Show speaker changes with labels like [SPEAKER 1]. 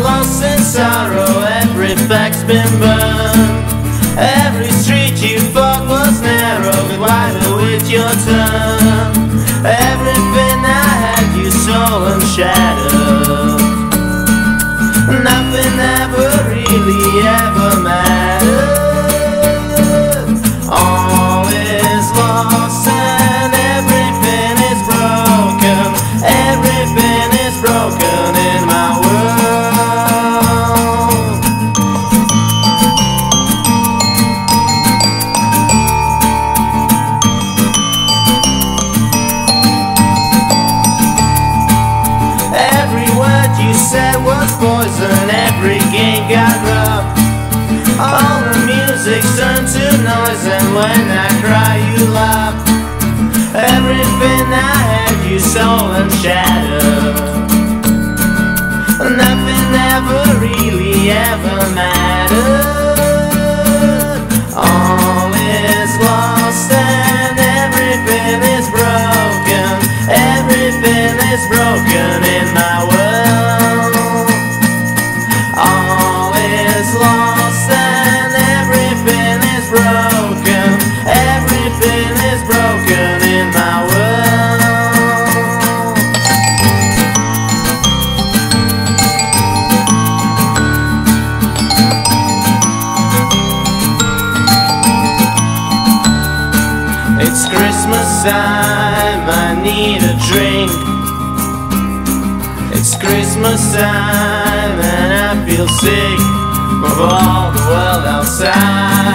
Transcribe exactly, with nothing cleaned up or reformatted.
[SPEAKER 1] loss and sorrow, every fact's been burned. Every street you thought was narrow, wider with your turn. Everything I had you sold and shattered. Nothing ever really ever mattered. All is lost and everything is broken. Everything is broken in my world. Every word you said was poison, every game got rough. All the music's turned to noise, and when I cry you laugh. Everything I had you sold and shattered. Nothing ever really ever mattered. All is lost and everything is broken. Everything is broken in my world. All is lost and everything is broken. Everything is broken in my world. It's Christmas time, I need a drink. It's Christmas time and I feel sick of all the world outside.